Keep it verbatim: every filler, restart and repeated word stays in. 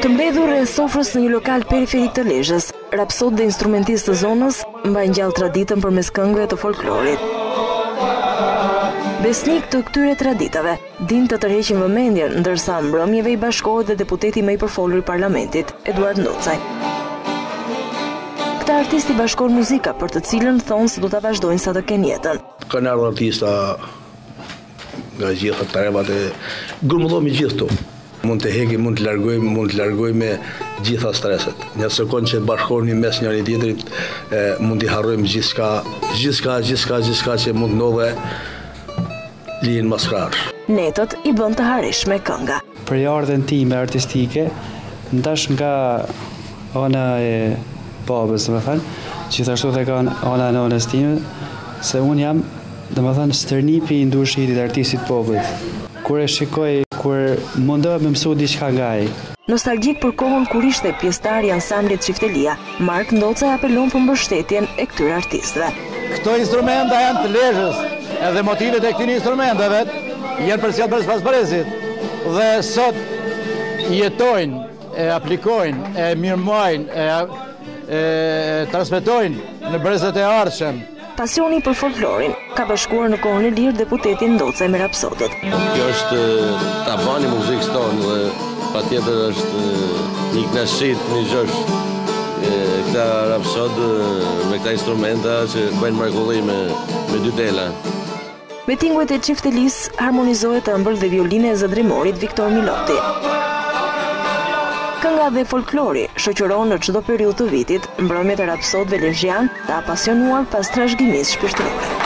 Të mbledhur rreth sofrës në një lokal periferik të Lezhës, rapsod dhe instrumentistë të zonës mbajnë gjallë traditën përmes këngëve të folklorit. Besnik të këtyre traditave din të tërheqin vëmendjen, ndërsa mbrëmjeve i bashkohet dhe deputeti më i përfolur i parlamentit, Eduard Nocaj. Këta artisti bashkon muzika për të cilën thonë se do ta vazhdojnë sa të kenë jetën. Kanë ardhur artista nga gjitha trevat e grumullomi gjithë këtu. Mund të hekim, mund të largojmë, mund të largojmë me gjitha streset. Një sekond që bashkohemi mes njëri tjetrit, mund t'i harrojmë gjithçka, gjithçka, gjithçka, gjithçka që mund ndodhe lihen maskrar. Netët i bën të harishme kënga. Për ardhen time artistike, ndash nga ana e babës, do të thënë, gjithashtu edhe nga ana e nonës time, se un jam, do të thënë, stërnipi i ndushit të artistit popullit. Kur e shikoj, kur mundohem me mësu diçka nga ai. Nostalgjik për kohën kur ishte pjesëtar i ansamblit Çiftelia, Mark Ndocaj apelon për mbështetjen e këtyre artistëve. Këto instrumenta janë të Lezhës, edhe motivet e këtyre instrumenteve janë përcjell për pasparesit. Dhe sot jetojnë, e aplikojnë, e mirëmojnë, e, e transmetojnë në brezet e ardhshëm. Pasioni për folklorin ka bashkuar në kohën e lirë deputetin Ndocaj me rapsodët. Kjo është tabani i muzikës tonë dhe patjetër është një kënaqësi, një gjosh. Këta rapsodë me këta instrumenta që bëjnë mrekulli me, me dy tela. Me tinguet e Çiftelis harmonizohet ëmbël dhe violine e zëdrimorit Viktor Miloti. Kënga dhe folklori shoqëron në çdo periudhë të vitit mbrëmjet e rapsodëve lezhian të apasionuar pas trashëgimisë shpirtërore.